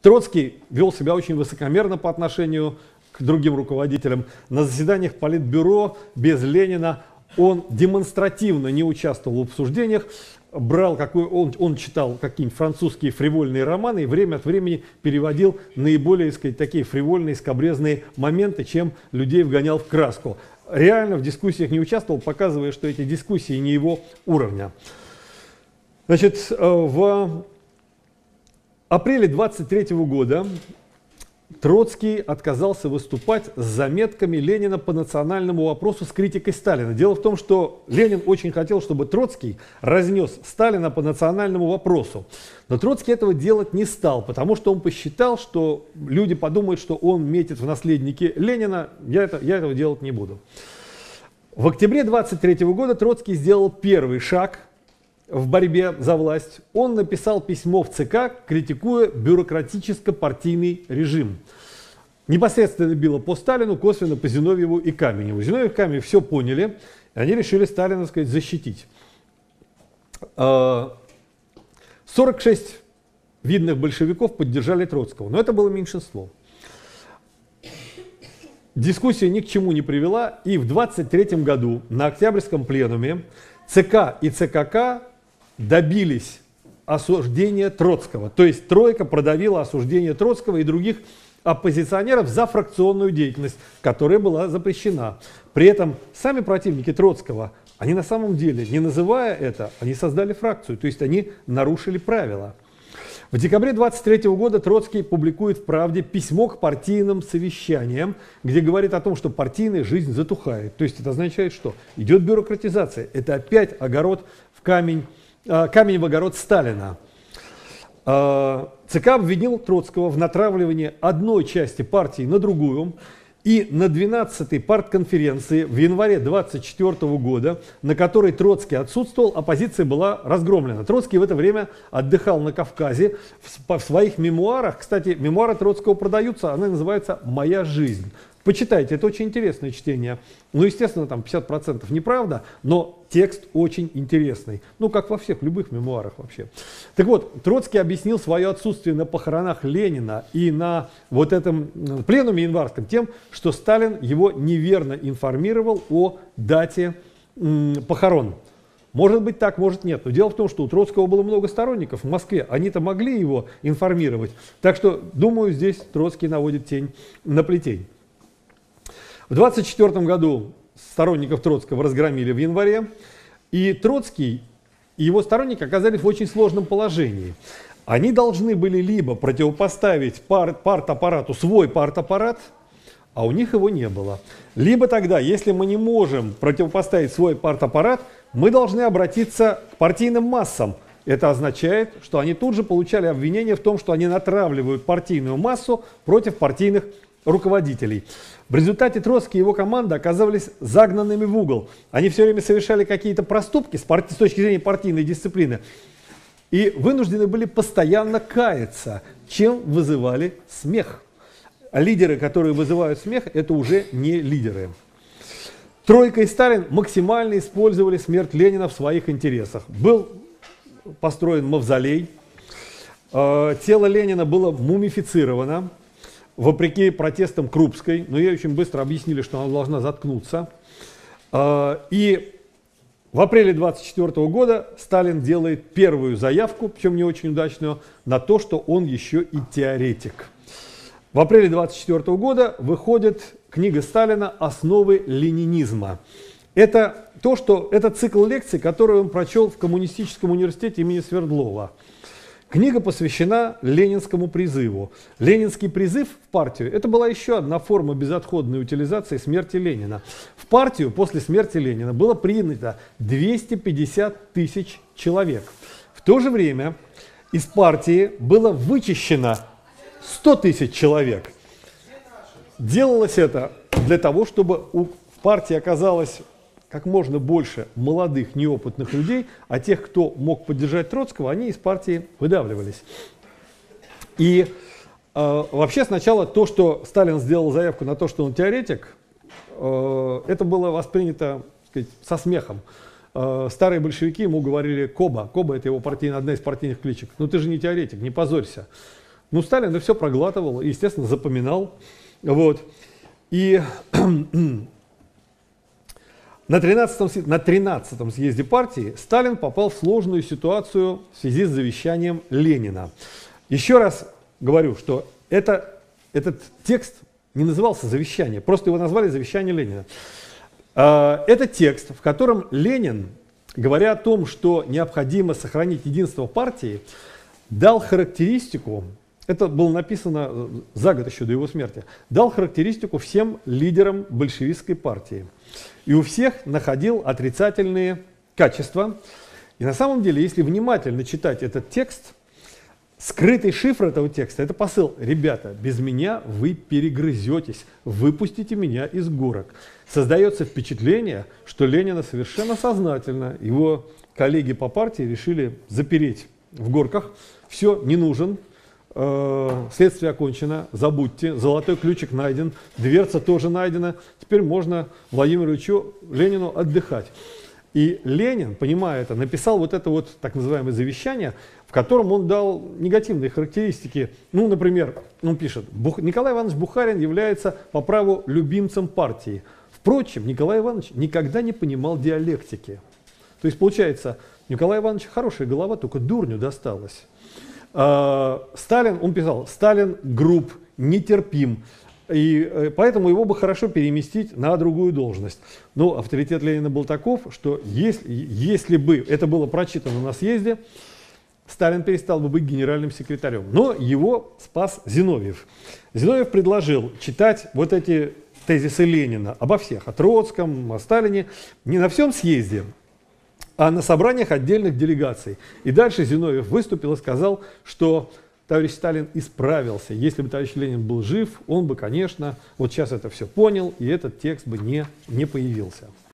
Троцкий вел себя очень высокомерно по отношению к другим руководителям. На заседаниях Политбюро без Ленина он демонстративно не участвовал в обсуждениях, он читал какие-нибудь французские фривольные романы и время от времени переводил наиболее, так сказать, такие фривольные, скабрезные моменты, чем людей вгонял в краску. Реально в дискуссиях не участвовал, показывая, что эти дискуссии не его уровня. Значит, в апреле 23 года Троцкий отказался выступать с заметками Ленина по национальному вопросу с критикой Сталина. Дело в том, что Ленин очень хотел, чтобы Троцкий разнес Сталина по национальному вопросу. Но Троцкий этого делать не стал, потому что он посчитал, что люди подумают, что он метит в наследники Ленина. Я этого делать не буду. В октябре 23 года Троцкий сделал первый шаг в борьбе за власть. Он написал письмо в ЦК, критикуя бюрократическо-партийный режим. Непосредственно било по Сталину, косвенно по Зиновьеву и Каменеву. Зиновьев и Каменев все поняли, и они решили Сталина, так сказать, защитить. 46 видных большевиков поддержали Троцкого, но это было меньшинство. Дискуссия ни к чему не привела, и в 23 году на Октябрьском пленуме ЦК и ЦКК добились осуждения Троцкого. То есть тройка продавила осуждение Троцкого и других оппозиционеров за фракционную деятельность, которая была запрещена. При этом сами противники Троцкого, они на самом деле, не называя это, они создали фракцию, то есть они нарушили правила. В декабре 23 года Троцкий публикует в «Правде» письмо к партийным совещаниям, где говорит о том, что партийная жизнь затухает. То есть это означает, что идет бюрократизация. Это опять огород в камень в огород Сталина. ЦК обвинил Троцкого в натравливании одной части партии на другую. И на 12-й партконференции в январе 24 года, на которой Троцкий отсутствовал, оппозиция была разгромлена. Троцкий в это время отдыхал на Кавказе. В своих мемуарах, кстати, мемуары Троцкого продаются, она называется «Моя жизнь». Почитайте, это очень интересное чтение. Ну, естественно, там 50% неправда, но текст очень интересный. Ну, как во всех, любых мемуарах вообще. Так вот, Троцкий объяснил свое отсутствие на похоронах Ленина и на вот этом пленуме январском тем, что Сталин его неверно информировал о дате похорон. Может быть так, может нет. Но дело в том, что у Троцкого было много сторонников в Москве. Они-то могли его информировать. Так что, думаю, здесь Троцкий наводит тень на плетень. В 1924 году сторонников Троцкого разгромили в январе, и Троцкий и его сторонники оказались в очень сложном положении. Они должны были либо противопоставить партаппарату свой партаппарат, а у них его не было. Либо тогда, если мы не можем противопоставить свой партаппарат, мы должны обратиться к партийным массам. Это означает, что они тут же получали обвинение в том, что они натравливают партийную массу против партийных руководителей. В результате Троцкий и его команда оказывались загнанными в угол. Они все время совершали какие-то проступки с точки зрения партийной дисциплины и вынуждены были постоянно каяться, чем вызывали смех. А лидеры, которые вызывают смех, это уже не лидеры. Тройка и Сталин максимально использовали смерть Ленина в своих интересах. Был построен мавзолей, тело Ленина было мумифицировано, вопреки протестам Крупской, но ей очень быстро объяснили, что она должна заткнуться. И в апреле 1924 года Сталин делает первую заявку, причем не очень удачную, на то, что он еще и теоретик. В апреле 1924 года выходит книга Сталина «Основы ленинизма». Это цикл лекций, который он прочел в Коммунистическом университете имени Свердлова. Книга посвящена ленинскому призыву. Ленинский призыв в партию – это была еще одна форма безотходной утилизации смерти Ленина. В партию после смерти Ленина было принято 250 тысяч человек. В то же время из партии было вычищено 100 тысяч человек. Делалось это для того, чтобы в партии оказалось как можно больше молодых, неопытных людей, а тех, кто мог поддержать Троцкого, они из партии выдавливались. И вообще сначала то, что Сталин сделал заявку на то, что он теоретик, это было воспринято, так сказать, со смехом. Старые большевики ему говорили «Коба». «Коба» — это его одна из партийных кличек. «Ну ты же не теоретик, не позорься». Ну, Сталин это все проглатывал, и, естественно, запоминал. Вот. И на 13-м съезде партии Сталин попал в сложную ситуацию в связи с завещанием Ленина. Еще раз говорю, что этот текст не назывался завещание, просто его назвали завещание Ленина. Это текст, в котором Ленин, говоря о том, что необходимо сохранить единство партии, дал характеристику, это было написано за год еще до его смерти, дал характеристику всем лидерам большевистской партии. И у всех находил отрицательные качества. И на самом деле, если внимательно читать этот текст, скрытый шифр этого текста – это посыл. Ребята, без меня вы перегрызетесь, выпустите меня из горок. Создается впечатление, что Ленина совершенно сознательно, его коллеги по партии решили запереть в горках. Все, не нужен, следствие окончено, забудьте, золотой ключик найден, дверца тоже найдена, теперь можно Владимиру Ильичу Ленину отдыхать. И Ленин, понимая это, написал вот это вот так называемое завещание, в котором он дал негативные характеристики. Ну, например, он пишет: Николай Иванович Бухарин является по праву любимцем партии. Впрочем, Николай Иванович никогда не понимал диалектики. То есть, получается, Николай Иванович хорошая голова, только дурню досталась. Сталин, он писал, Сталин груб, нетерпим, и поэтому его бы хорошо переместить на другую должность. Но авторитет Ленина был таков, что если бы это было прочитано на съезде, Сталин перестал бы быть генеральным секретарем. Но его спас Зиновьев. Зиновьев предложил читать вот эти тезисы Ленина обо всех, о Троцком, о Сталине, не на всем съезде, а на собраниях отдельных делегаций. И дальше Зиновьев выступил и сказал, что товарищ Сталин исправился. Если бы товарищ Ленин был жив, он бы, конечно, вот сейчас это все понял, и этот текст бы не появился.